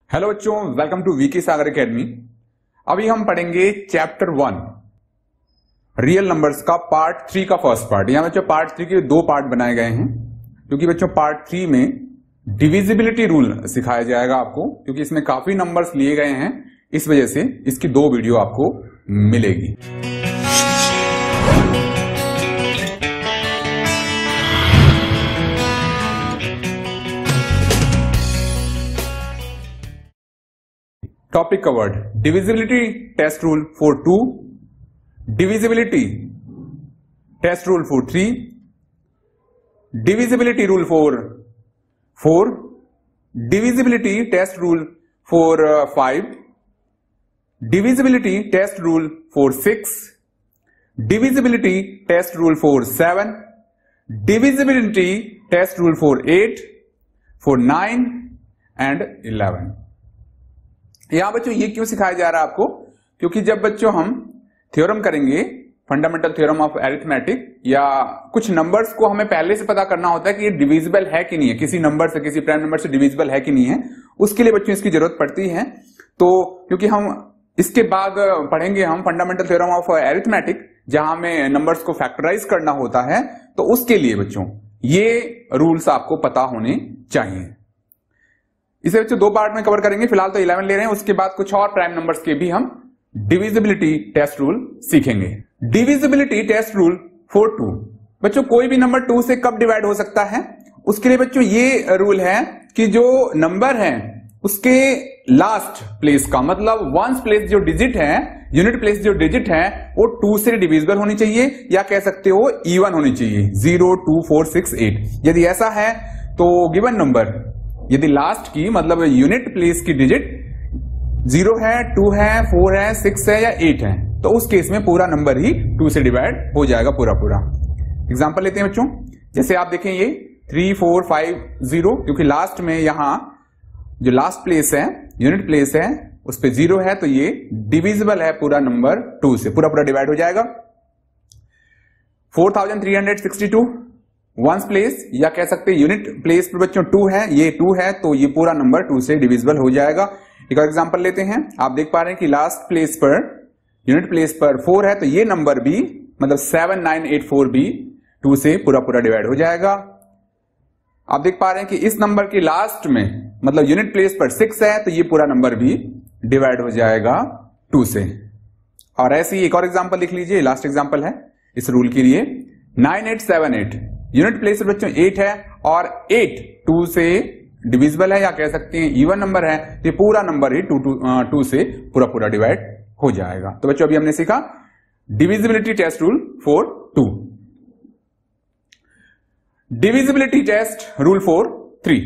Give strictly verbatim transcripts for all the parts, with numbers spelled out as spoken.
Hello बच्चों, welcome to VK Sagar academy. अभी हम पढ़ेंगे चैप्टर वन रियल नंबर्स का पार्ट थ्री का फर्स्ट पार्ट। यहां बच्चों पार्ट थ्री के दो पार्ट बनाए गए हैं, क्योंकि बच्चों पार्ट थ्री में डिविजिबिलिटी रूल सिखाया जाएगा आपको, क्योंकि इसमें काफी नंबर्स लिए गए हैं, इस वजह से इसकी दो वीडियो आपको मिलेगी। Topic covered: divisibility test rule for two, divisibility test rule for three, divisibility rule for four, divisibility test rule for five, divisibility test rule for six, divisibility test rule for seven, divisibility test rule for eight, for nine and eleven. यहां बच्चों ये क्यों सिखाया जा रहा है आपको? क्योंकि जब बच्चों हम थ्योरम करेंगे, फंडामेंटल थ्योरम ऑफ अरिथमेटिक, या कुछ नंबर्स को हमें पहले से पता करना होता है कि ये डिविजिबल है कि नहीं है, किसी नंबर से, किसी प्राइम नंबर से डिविजिबल है कि नहीं है, उसके लिए बच्चों इसकी जरूरत पड़ती है। तो क्योंकि हम इसके बाद पढ़ेंगे हम फंडामेंटल थ्योरम ऑफ अरिथमेटिक, जहां हमें नंबर्स को फैक्टराइज करना होता है, तो उसके लिए बच्चों ये रूल्स आपको पता होने चाहिए। इसे बच्चों दो पार्ट में कवर करेंगे, फिलहाल तो इलेवन ले रहे हैं, उसके बाद कुछ और प्राइम नंबर्स के भी हम डिविजिबिलिटी टेस्ट रूल सीखेंगे। Divisibility test rule for two, बच्चों कोई भी नंबर टू से कब डिवाइड हो सकता है, उसके लिए बच्चों ये रूल है कि जो नंबर है उसके लास्ट प्लेस का, मतलब वंस प्लेस जो डिजिट है, यूनिट प्लेस जो डिजिट है, वो टू से डिविजिबल होनी चाहिए, या कह सकते हो इवन होनी चाहिए, zero two four six eight. यदि ऐसा है तो गिवन नंबर, यदि लास्ट की मतलब यूनिट प्लेस की डिजिट जीरो है, टू है, फोर है, सिक्स है या एट है, तो उस केस में पूरा नंबर ही टू से डिवाइड हो जाएगा पूरा पूरा। एग्जांपल लेते हैं बच्चों, जैसे आप देखें ये थ्री फोर फाइव जीरो, क्योंकि लास्ट में यहां जो लास्ट प्लेस है, यूनिट प्लेस है, उस पर जीरो है, तो ये डिविजिबल है पूरा नंबर टू से, पूरा पूरा डिवाइड हो जाएगा। Four thousand three hundred sixty two ones place, या कह सकते हैं यूनिट प्लेस पर बच्चों टू है, ये टू है, तो ये पूरा नंबर टू से डिविजिबल हो जाएगा। एक और एग्जांपल लेते हैं, आप देख पा रहे हैं कि लास्ट प्लेस पर, यूनिट प्लेस पर फोर है, तो ये नंबर भी मतलब सेवन नाइन एट फोर भी टू से पूरा पूरा डिवाइड हो जाएगा। आप देख पा रहे हैं कि इस नंबर के लास्ट में मतलब यूनिट प्लेस पर सिक्स है, तो ये पूरा नंबर भी डिवाइड हो जाएगा टू से। और ऐसे ही एक और एग्जांपल लिख लीजिए, लास्ट एग्जांपल है इस रूल के लिए, nine eight seven eight, unit place पर बच्चों एट है, और एट टू से डिविजिबल है, या कह सकते हैं इवन नंबर है, तो पूरा नंबर ही टू टू टू से पूरा पूरा डिवाइड हो जाएगा। तो बच्चों अभी हमने सीखा divisibility test rule for two, divisibility test rule for three.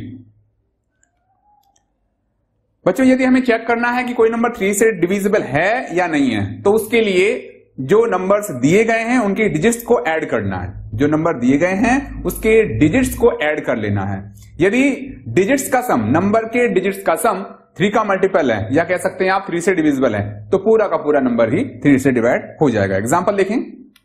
बच्चों यदि हमें चेक करना है कि कोई नंबर थ्री से डिविजिबल है या नहीं है, तो उसके लिए जो नंबर्स दिए गए हैं उनके डिजिट्स को ऐड करना है, जो नंबर दिए गए हैं उसके डिजिट्स को ऐड कर लेना है। यदि डिजिट्स का सम, नंबर के डिजिट्स का सम थ्री का मल्टीपल है, या कह सकते हैं आप थ्री से डिविजिबल है, तो पूरा का पूरा नंबर ही थ्री से डिवाइड हो जाएगा। एग्जांपल देखें,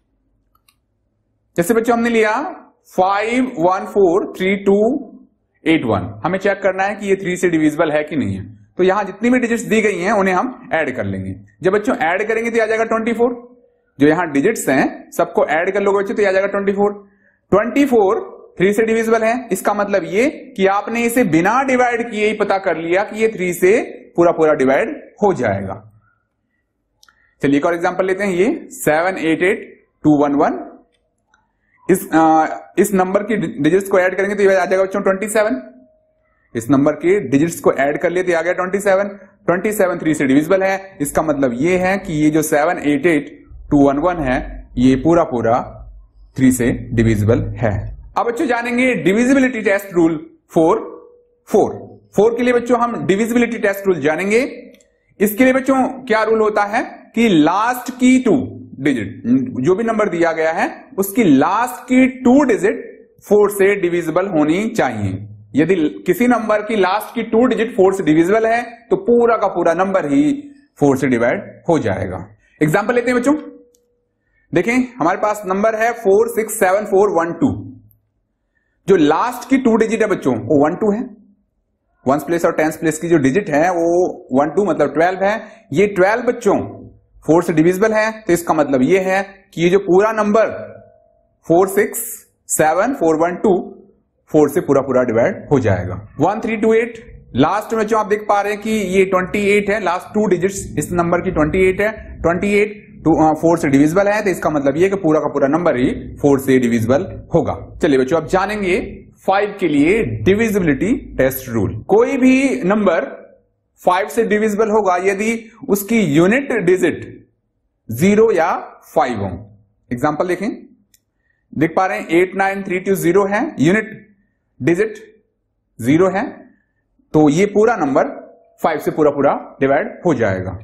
जैसे बच्चों हमने लिया five one four three two eight one, हमें चेक करना है कि ये थ्री से डिविजिबल है कि नहीं है, तो यहां जितनी भी डिजिट्स दी गई हैं उन्हें हम ऐड कर लेंगे। जब बच्चों ऐड करेंगे तो आ जाएगा ट्वेंटी फोर, जो यहां डिजिट्स हैं सबको ऐड कर लोगे बच्चों तो आ जाएगा twenty four. Twenty four three से डिविजिबल है, इसका मतलब ये कि आपने इसे बिना डिवाइड किए ही पता कर लिया कि ये थ्री से पूरा पूरा डिवाइड हो जाएगा। चलिए एक और एग्जांपल लेते हैं, ये seven eight eight two one one, इस आ, इस नंबर की डिजिट्स को ऐड करेंगे तो ये आ जाएगा बच्चों ट्वेंटी सेवन। इस नंबर के डिजिट्स को ऐड कर लिए तो आ गया twenty seven. Twenty seven three से डिविजिबल है, इसका मतलब ये है कि ये जो seven eight eight two one one है, ये पूरा पूरा थ्री से डिविजिबल है। अब बच्चों जानेंगे divisibility test rule for four. Four के लिए बच्चों हम डिविजिबिलिटी टेस्ट रूल जानेंगे। इसके लिए बच्चों क्या रूल होता है कि लास्ट की टू डिजिट, जो भी नंबर दिया गया है उसकी लास्ट की टू डिजिट फोर से डिविजिबल होनी चाहिए। यदि किसी नंबर की लास्ट की टू डिजिट फोर से डिविजिबल है, तो पूरा का पूरा नंबर ही फोर से डिवाइड हो जाएगा। एग्जांपल लेते हैं बच्चों, देखें हमारे पास नंबर है four six seven four one two, जो लास्ट की टू डिजिट है बच्चों वो वन टू है, वंस प्लेस और टेंस प्लेस की जो डिजिट है वो वन टू मतलब ट्वेल्व है। ये ट्वेल्व बच्चों फोर से डिविजिबल है, तो इसका मतलब ये है कि ये जो पूरा number four six seven four one two four से पूरा पूरा डिवाइड हो जाएगा। One three two eight last में जो आप देख पा रहे हैं कि ये ट्वेंटी एट है, लास्ट टू डिजिट्स इस नंबर की ट्वेंटी एट है। ट्वेंटी एट टू फोर से डिविजिबल है, तो इसका मतलब ये कि पूरा का पूरा नंबर ही फोर से डिविजिबल होगा। चलिए बच्चों अब जानेंगे फाइव के लिए डिविजिबिलिटी टेस्ट रूल। कोई भी नंबर फाइव से डिविजिबल होगा यदि उसकी यूनिट डिजिट जीरो या फाइव हो। एग्जांपल देखें, देख पा रहे हैं eight nine three two zero है, यूनिट डिजिट जीरो है, तो ये पूरा नंबर फाइव से पूरा पूरा डिवाइड हो जाएगा।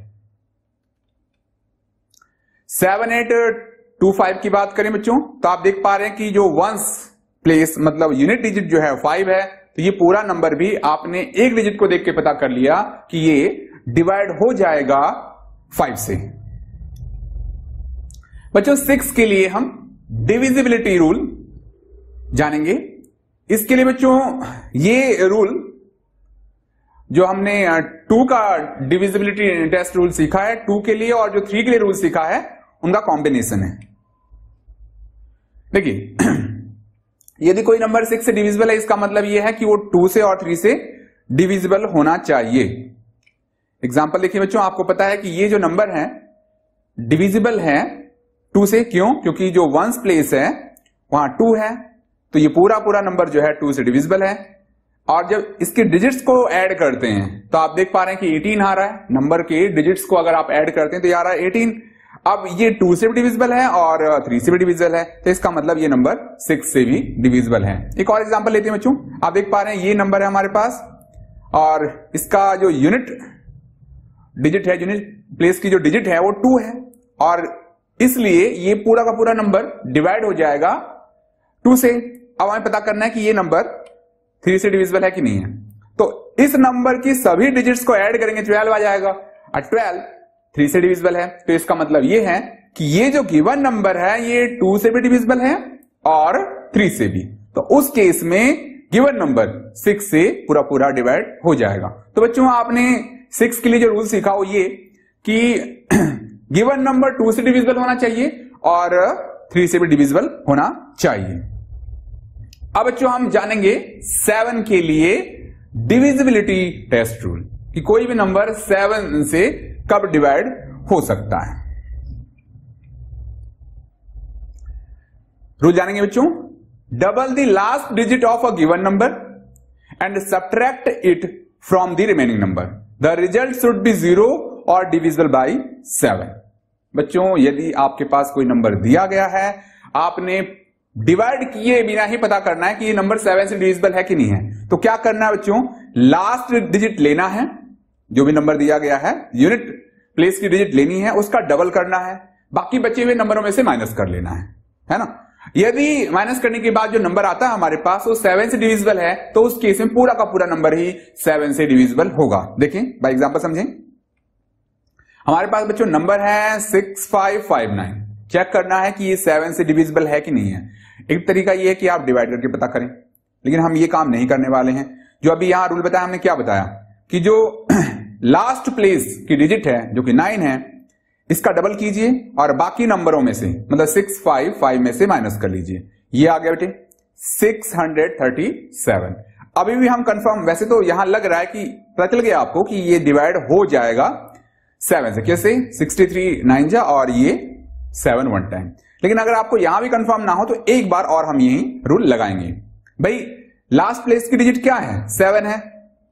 सेवन एट टू फाइव की बात करें बच्चों, तो आप देख पा रहे हैं कि जो वंस प्लेस मतलब यूनिट डिजिट जो है फाइव है, तो ये पूरा नंबर भी आपने एक डिजिट को देख के पता कर लिया कि ये डिवाइड हो जाएगा फाइव से। बच्चों सिक्स के लिए हम डिविजिबिलिटी रूल जानेंगे। इसके लिए बच्चों ये रूल जो हमने टू का डिविजिबिलिटी टेस्ट रूल सीखा है टू के लिए और जो थ्री के लिए रूल सीखा है उनका कॉम्बिनेशन है। देखिए यदि कोई नंबर सिक्स से डिविजिबल है, इसका मतलब यह है कि वो टू से और थ्री से डिविजिबल होना चाहिए। एग्जांपल देखिए बच्चों, आपको पता है कि ये जो नंबर है डिविजिबल है टू से, क्यों? क्योंकि जो वंस प्लेस है वहां टू है, तो ये पूरा पूरा नंबर जो है टू से डिविजिबल है। और जब इसके डिजिट्स को ऐड करते हैं तो आप देख पा रहे हैं कि एटीन आ रहा है। नंबर के डिजिट्स को अगर आप ऐड करते हैं तो ये आ रहा है एटीन। अब ये टू से भी डिविजिबल है और थ्री से भी डिविजिबल है, तो इसका मतलब ये नंबर सिक्स से भी डिविजिबल है। एक और एग्जांपल लेते हैं बच्चों, आप देख पा रहे हैं ये नंबर है हमारे पास और इसका जो यूनिट डिजिट है, यूनिट प्लेस की जो डिजिट है वो टू है, और इसलिए ये पूरा का पूरा नंबर डिवाइड हो जाएगा टू से। अब हमें पता करना है कि ये नंबर थ्री से डिविजिबल है कि नहीं है, तो इस नंबर की सभी डिजिट्स को ऐड करेंगे ट्वेल्व आ जाएगा, और ट्वेल्व थ्री से डिविजिबल है, तो इसका मतलब ये है कि ये जो गिवन नंबर है ये टू से भी डिविजिबल है और थ्री से भी, तो उस केस में गिवन नंबर सिक्स से पूरा पूरा डिवाइड हो जाएगा। तो बच्चों आपने सिक्स के लिए जो रूल सीखा वो ये कि गिवन नंबर टू से डिविजिबल होना चाहिए और थ्री से भी डिविजिबल होना चाहिए। अब बच्चों हम जानेंगे सेवन के लिए डिविजिबिलिटी टेस्ट रूल कि कोई भी नंबर सेवन से कब डिवाइड हो सकता है। रूल जानेंगे बच्चों, double the last digit of a given number and subtract it from the remaining number, the result should be zero और डिविजिबल बाई सेवन। बच्चों यदि आपके पास कोई नंबर दिया गया है, आपने डिवाइड किए बिना ही पता करना है कि ये नंबर सेवन से डिविजिबल है कि नहीं है, तो क्या करना है बच्चों, लास्ट डिजिट लेना है, जो भी नंबर दिया गया है यूनिट प्लेस की डिजिट लेनी है, उसका डबल करना है, बाकी बचे हुए नंबरों में से माइनस कर लेना है, है ना। यदि माइनस करने के बाद जो नंबर आता है हमारे पास वो सेवन से डिविजिबल है, तो उस केस में पूरा का पूरा नंबर ही सेवन से डिविजिबल होगा। देखें बाय एग्जांपल समझें, हमारे पास बच्चों नंबर है six five five nine, check करना है कि ये सेवन से डिविजिबल है कि नहीं है। एक तरीका ये है कि आप डिवाइड करके पता करें, लेकिन हम ये काम नहीं करने वाले हैं। जो अभी यहां रूल बताया, हमने क्या बताया कि जो लास्ट प्लेस की डिजिट है जो कि नाइन है, इसका डबल कीजिए और बाकी नंबरों में से मतलब सिक्स फाइव फाइव में से माइनस कर लीजिए, ये आ गया बेटे सिक्स हंड्रेड थर्टी सेवन। अभी भी हम कंफर्म, वैसे तो यहां लग रहा है कि पता चल गया आपको कि ये डिवाइड हो जाएगा सेवन से। कैसे? सिक्सटी थ्री नाइन जा और ये सेवन वन टाइम। लेकिन अगर आपको यहां भी कंफर्म ना हो तो एक बार और हम यही रूल लगाएंगे। भाई लास्ट प्लेस की डिजिट क्या है? सेवन है।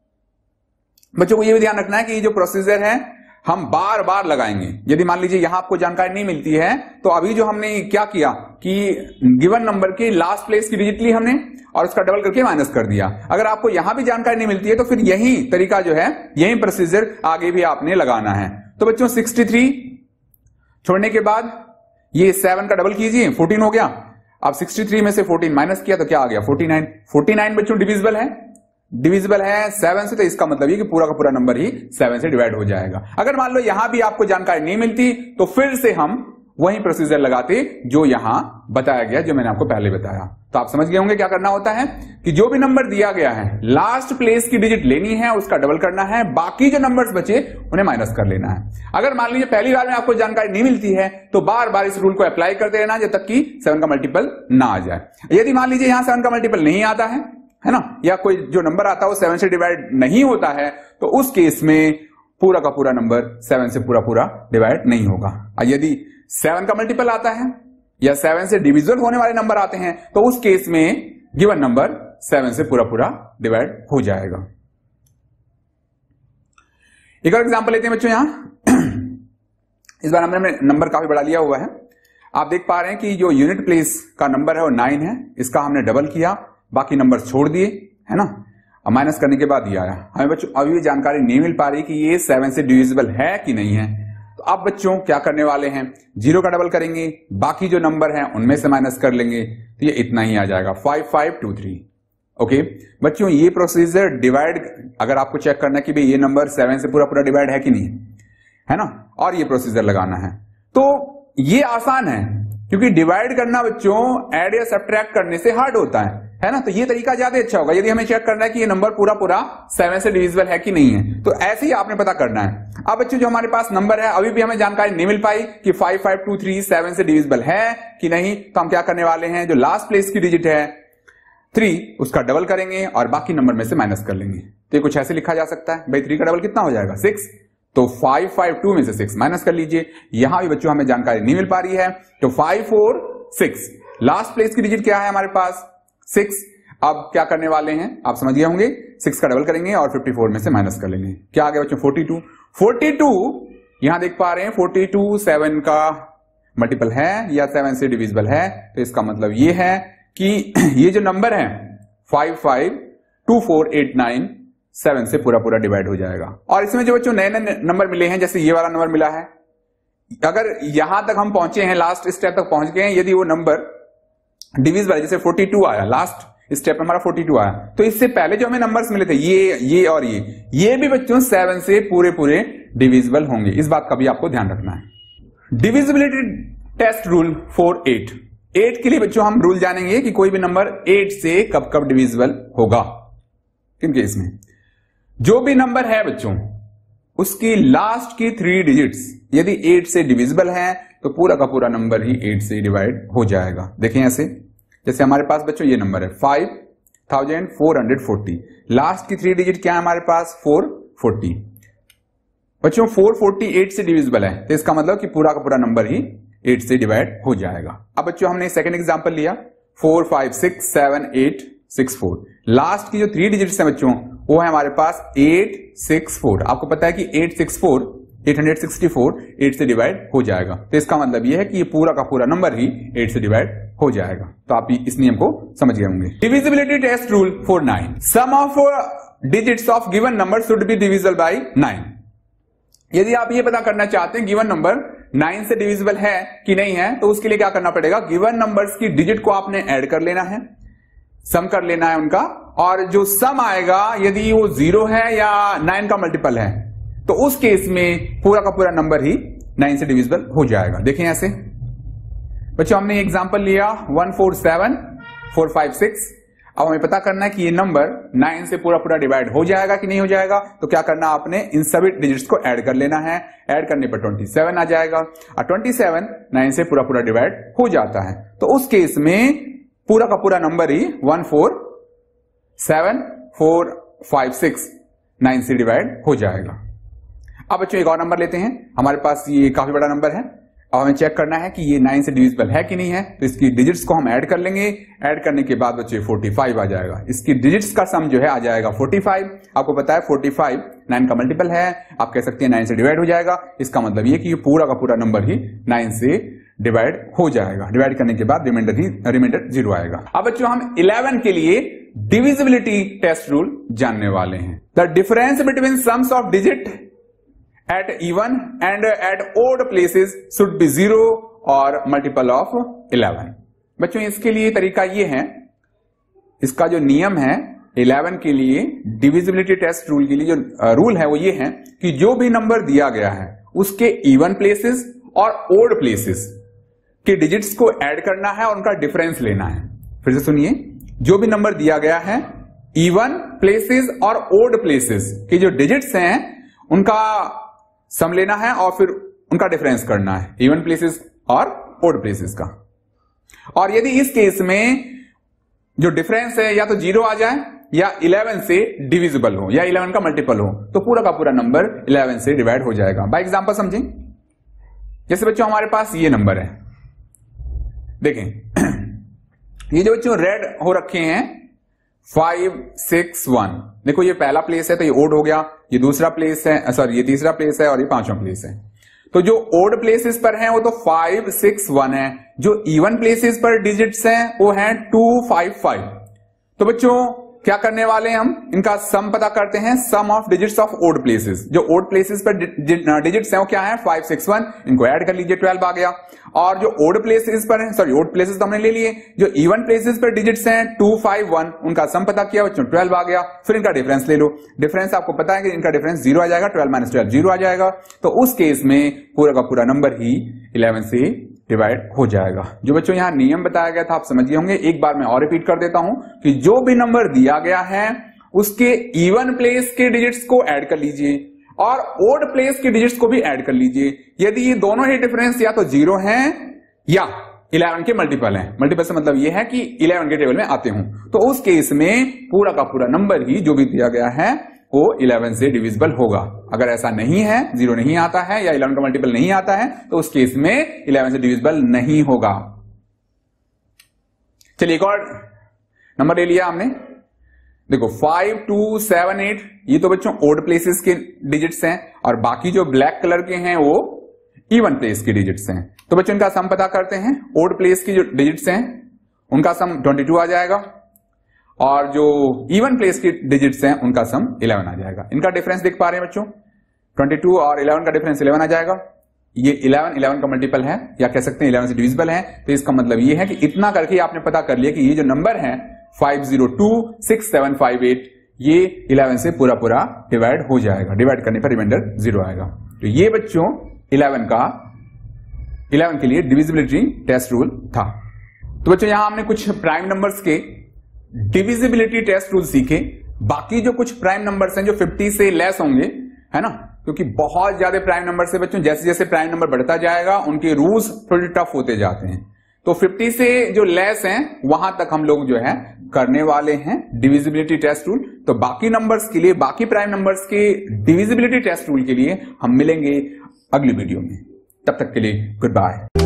बच्चों को यह भी ध्यान रखना है कि ये जो प्रोसीजर है हम बार बार लगाएंगे। यदि मान लीजिए यहां आपको जानकारी नहीं मिलती है, तो अभी जो हमने क्या किया कि गिवन नंबर की लास्ट प्लेस की डिजिट ली हमने और उसका डबल करके माइनस कर दिया। अगर आपको यहां भी जानकारी नहीं मिलती है तो फिर यही तरीका जो है, यही प्रोसीजर आगे भी आपने लगाना है। तो बच्चों सिक्सटी थ्री छोड़ने के बाद ये सेवन का डबल कीजिए, फोर्टीन हो गया। अब सिक्सटी थ्री में से फोर्टीन माइनस किया तो क्या आ गया? Forty nine. फोर्टी नाइन बच्चों डिविजिबल है, डिविजिबल है सेवन से, तो इसका मतलब ये कि पूरा का पूरा नंबर ही सेवन से डिवाइड हो जाएगा। अगर मान लो यहां भी आपको जानकारी नहीं मिलती तो फिर से हम वही प्रोसीजर लगाते जो यहां बताया गया जो मैंने आपको पहले बताया। तो आप समझ गए होंगे क्या करना होता है कि जो भी नंबर दिया गया है लास्ट प्लेस की डिजिट लेनी है, उसका डबल करना है, बाकी जो नंबर्स बचे उन्हें माइनस कर लेना है। अगर मान लीजिए पहली बार में आपको जानकारी नहीं मिलती है तो बार बार इस रूल को अप्लाई करते रहना जब तक कि सेवन का मल्टीपल ना आ जाए। यदि मान लीजिए यहां सेवन का मल्टीपल नहीं आता है है ना, या कोई जो नंबर आता है वो सेवन से डिवाइड नहीं होता है, तो उस केस में पूरा का पूरा नंबर सेवन से पूरा पूरा डिवाइड नहीं होगा। और यदि सेवन का मल्टीपल आता है या सेवन से डिविजिबल होने वाले नंबर आते हैं तो उस केस में गिवन नंबर सेवन से पूरा पूरा डिवाइड हो जाएगा। एक और एग्जांपल लेते हैं बच्चों। यहां इस बार हमने नंबर काफी बड़ा लिया हुआ है। आप देख पा रहे हैं कि जो यूनिट प्लेस का नंबर है वो नाइन है, इसका हमने डबल किया, बाकी नंबर छोड़ दिए, है ना, और माइनस करने के बाद ये आया। हमें बच्चों अभी भी जानकारी नहीं मिल पा रही कि ये सेवन से डिविजिबल है कि नहीं है। तो अब बच्चों क्या करने वाले हैं, जीरो का डबल करेंगे, बाकी जो नंबर हैं उनमें से माइनस कर लेंगे, तो ये इतना ही आ जाएगा five five two three. Okay बच्चों, ये प्रोसीजर डिवाइड अगर आपको चेक करना है कि भाई ये नंबर सेवन से पूरा पूरा डिवाइड है कि नहीं, है ना, और ये प्रोसीजर लगाना है, तो ये आसान है क्योंकि डिवाइड करना बच्चों ऐड या सब्ट्रैक्ट करने से हार्ड होता है, है ना। तो ये तरीका ज्यादा अच्छा होगा यदि हमें चेक करना है कि ये नंबर पूरा पूरा सेवन से डिविजिबल है कि नहीं है, तो ऐसे ही आपने पता करना है। अब बच्चों जो हमारे पास नंबर है अभी भी हमें जानकारी नहीं मिल पाई कि five five two three seven से डिविजिबल है कि नहीं, तो हम क्या करने वाले हैं, जो लास्ट प्लेस की डिजिट है थ्री उसका डबल करेंगे और बाकी नंबर में से माइनस कर लेंगे। तो ये कुछ ऐसे लिखा जा सकता है, भाई थ्री का डबल कितना हो जाएगा, सिक्स, तो फाइव फाइव टू में से सिक्स माइनस कर लीजिए। यहां भी बच्चों हमें जानकारी नहीं मिल पा रही है, तो five four six, last place की डिजिट क्या है हमारे पास, सिक्स। अब क्या करने वाले हैं आप समझ गए होंगे, सिक्स का डबल करेंगे और फिफ्टी फोर में से माइनस कर लेंगे। क्या आ गया बच्चों, फोर्टी टू। फोर्टी टू यहां देख पा रहे हैं फोर्टी टू सेवन का मल्टीपल है या सेवन से डिविजिबल है, तो इसका मतलब ये है कि ये जो नंबर है five five two four eight nine seven से पूरा पूरा डिवाइड हो जाएगा। और इसमें जो बच्चों नए नए नंबर मिले हैं, जैसे ये वाला नंबर मिला है, अगर यहां तक हम पहुंचे हैं, लास्ट स्टेप तक पहुंच गए हैं, यदि वो नंबर डिविजिबल जैसे फोर्टी टू आया, लास्ट स्टेप हमारा फोर्टी टू आया, तो इससे पहले जो हमें नंबर्स मिले थे ये ये और ये ये भी बच्चों सेवन से पूरे पूरे डिविजिबल होंगे। इस बात का भी आपको ध्यान रखना है। Divisibility test rule for eight. Eight के लिए बच्चों हम रूल जानेंगे कि कोई भी नंबर एट से कब कब डिविजिबल होगा। किन केस में जो भी नंबर है बच्चों उसकी लास्ट की थ्री डिजिट्स यदि एट से डिविजिबल है तो पूरा का पूरा नंबर ही एट से डिवाइड हो जाएगा। देखें ऐसे, जैसे हमारे पास बच्चों ये नंबर है five thousand four hundred forty, last की थ्री डिजिट क्या है हमारे पास, फोर फोर्टी। बच्चों फोर फोर्टी एट से डिविजिबल है, तो इसका मतलब कि पूरा का पूरा नंबर ही एट से डिवाइड हो जाएगा। अब बच्चों हमने सेकंड एग्जांपल लिया four five six seven eight six four, last की जो थ्री डिजिट्स हैं बच्चों वो है हमारे पास एट सिक्स फोर। आपको पता है कि eight six four eight hundred sixty four eight से डिवाइड हो जाएगा, तो इसका मतलब यह है कि ये पूरा का पूरा नंबर ही एट से डिवाइड हो जाएगा। तो आप इस नियम को समझ गए होंगे। Divisibility test rule for nine. Sum of digits of given number should be divisible by nine. यदि आप ये पता करना चाहते हैं गिवन नंबर नाइन से डिविजिबल है कि नहीं है, तो उसके लिए क्या करना पड़ेगा, गिवन नंबर्स की डिजिट को आपने ऐड कर लेना है, सम कर लेना है उनका, और जो सम आएगा यदि वो जीरो है या नाइन का मल्टीपल है तो उस केस में पूरा का पूरा नंबर ही नाइन से डिविजिबल हो जाएगा। देखें ऐसे बच्चों हमने एग्जांपल लिया one four seven four five six. अब हमें पता करना है कि ये नंबर नाइन से पूरा पूरा डिवाइड हो जाएगा कि नहीं हो जाएगा, तो क्या करना आपने इन सभी डिजिट्स को ऐड कर लेना है। ऐड करने पर ट्वेंटी सेवन आ जाएगा और ट्वेंटी सेवन नाइन से पूरा पूरा डिवाइड हो जाता है, तो उस केस में पूरा का पूरा नंबर ही one four seven four five six nine से डिवाइड हो जाएगा। अब बच्चों एक और नंबर लेते हैं, हमारे पास ये काफी बड़ा नंबर है, अब हमें चेक करना है कि ये नाइन से डिविजिबल है कि नहीं है, तो इसकी डिजिट्स को हम ऐड कर लेंगे। ऐड करने के बाद बच्चे फोर्टी फाइव आ जाएगा, इसकी डिजिट्स का सम जो है आ जाएगा फोर्टी फाइव। आपको पता है फोर्टी फाइव नाइन का मल्टीपल है, आप कह सकते हैं नाइन से डिवाइड हो जाएगा। इसका मतलब ये कि ये पूरा का पूरा नंबर ही नाइन से डिवाइड हो जाएगा। डिवाइड करने के बाद रिमाइंडर ही रिमाइंडर जीरो आएगा। अब बच्चों हम इलेवन के लिए डिविजिबिलिटी टेस्ट रूल जानने वाले हैं। The difference between sums of digit at even and at odd places should be zero और multiple of eleven। बच्चों इसके लिए तरीका ये है, इसका जो नियम है इलेवन के लिए डिविजिबिलिटी टेस्ट रूल के लिए जो रूल है वो ये है कि जो भी नंबर दिया गया है उसके इवन प्लेसेस और ओड प्लेसेस के डिजिट्स को ऐड करना है और उनका डिफरेंस लेना है। फिर से सुनिए, जो भी नंबर दिया गया है इवन प्लेसेस और ओड प्लेसेस के जो डिजिट्स हैं उनका सम लेना है और फिर उनका डिफरेंस करना है, इवन प्लेसेस और ओड प्लेसेस का। और यदि इस केस में जो डिफरेंस है या तो जीरो आ जाए या इलेवन से डिविजिबल हो या इलेवन का मल्टीपल हो, तो पूरा का पूरा नंबर इलेवन से डिवाइड हो जाएगा। बाय एग्जांपल समझें, जैसे बच्चों हमारे पास ये नंबर है, देखें ये जो बच्चों रेड हो रखे हैं फाइव सिक्स वन, देखो ये पहला प्लेस है तो ये ओड हो गया, ये दूसरा प्लेस है, सॉरी ये तीसरा प्लेस है और ये पांचवा प्लेस है। तो जो ओड प्लेसेस पर हैं वो तो फाइव सिक्स वन है, जो इवन प्लेसेस पर डिजिट्स हैं वो हैं टू फाइव फाइव। तो बच्चों क्या करने वाले हैं, हम इनका सम पता करते हैं, sum of digits of odd places. जो ओड प्लेसेस पर डिजिट्स हैं वो क्या है, फाइव सिक्स वन, इनको ऐड कर लीजिए, ट्वेल्व आ गया। और जो ओड प्लेसेस पर है, सॉरी ओड प्लेसेस तो हमने ले लिए, जो इवन प्लेसेस पर डिजिट्स हैं टू फाइव वन, उनका सम पता किया बच्चों, ट्वेल्व आ गया। फिर इनका डिफरेंस ले लो, डिफरेंस आपको पता है कि इनका डिफरेंस जीरो आ जाएगा, ट्वेल्व माइनस ट्वेल्व जीरो आ जाएगा। तो उस केस में पूरा का पूरा नंबर ही इलेवन से डिवाइड हो जाएगा। जो बच्चों यहां नियम बताया गया था आप समझिए होंगे, एक बार मैं और रिपीट कर देता हूं कि जो भी नंबर दिया गया है उसके इवन प्लेस के डिजिट्स को ऐड कर लीजिए और ओड प्लेस के डिजिट्स को भी ऐड कर लीजिए। यदि ये दोनों ही डिफरेंस या तो जीरो हैं या इलेवन के मल्टीपल हैं, मल्टीपल से मतलब ये है कि इलेवन के टेबल में आते हों, तो उस केस में पूरा का पूरा नंबर ही जो भी दिया गया है वो इलेवन से डिविजिबल होगा। अगर ऐसा नहीं है, जीरो नहीं आता है या इलेवन का मल्टीपल नहीं आता है, तो उस केस में इलेवन से डिविजिबल नहीं होगा। चलिए एक और नंबर ले लिया हमने, देखो फाइव टू सेवन एट, ये तो बच्चों ओड प्लेसेस के डिजिट्स हैं और बाकी जो ब्लैक कलर के हैं वो इवन प्लेस के डिजिट्स हैं। तो बच्चों इनका सम पता करते हैं, ओड प्लेस की जो डिजिट्स हैं उनका सम ट्वेंटी टू आ जाएगा और जो इवन प्लेस के डिजिट्स हैं उनका सम इलेवन आ जाएगा। इनका डिफरेंस देख पा रहे हैं बच्चों, ट्वेंटी टू और इलेवन का डिफरेंस इलेवन आ जाएगा। ये इलेवन इलेवन का मल्टीपल है या कह सकते हैं इलेवन से डिविजिबल है, तो इसका मतलब ये है कि इतना करके आपने पता कर लिया कि ये जो नंबर है five zero two six seven five eight, ये इलेवन से पूरा पूरा डिवाइड हो जाएगा। डिवाइड करने पर रिमाइंडर जीरो आएगा। तो ये बच्चों इलेवन का इलेवन के लिए डिविजिबिलिटी टेस्ट रूल था। तो बच्चों यहां हमने कुछ प्राइम नंबर्स के डिविजिबिलिटी टेस्ट रूल सीखे। बाकी जो कुछ प्राइम नंबर्स हैं जो फिफ्टी से लेस होंगे, है ना, क्योंकि बहुत ज्यादा प्राइम नंबर से बच्चों जैसे जैसे प्राइम नंबर बढ़ता जाएगा उनके रूल्स थोड़े टफ होते जाते हैं। तो फिफ्टी से जो लेस हैं वहां तक हम लोग जो है करने वाले हैं डिविजिबिलिटी टेस्ट रूल। तो बाकी नंबर्स के लिए, बाकी प्राइम नंबर्स के डिविजिबिलिटी टेस्ट रूल के लिए हम मिलेंगे अगली वीडियो में। तब तक के लिए गुड बाय।